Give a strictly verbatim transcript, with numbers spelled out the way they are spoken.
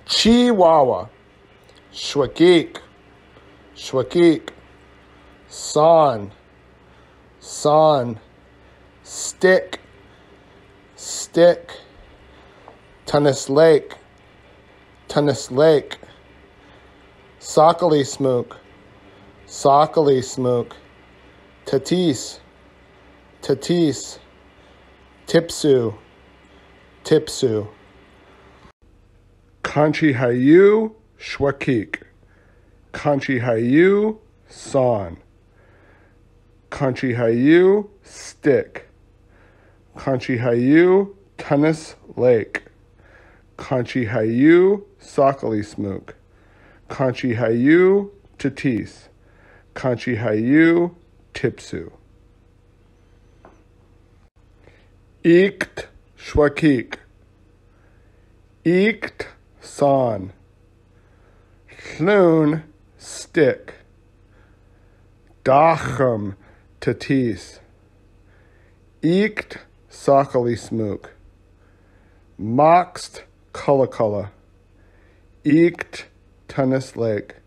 Chihuahua, Shwakik, Shwakik, Son, Son, Stick, Stick, Tennis Lake, Tennis Lake, Sockily Smook, Sockily Smook, Tatis, Tatis, Tipsu, Tipsu. Kanchi Hayu, Shwakik, Kanchi Hayu, Son, Kanchi Hayu, Stick, Kanchi Hayu, Tennis Lake, Kanchi Hayu, Sockily Smook, Kanchi Hayu, Tatis, Kanchi Hayu, Tipsu. Ikt, Shwakik, Ikt, Son, Thlun, Stick, Dachem, Tatis, Ikt, Sockily Smook, Moxt, Kulla Kulla, Ikt, Tennis Lake,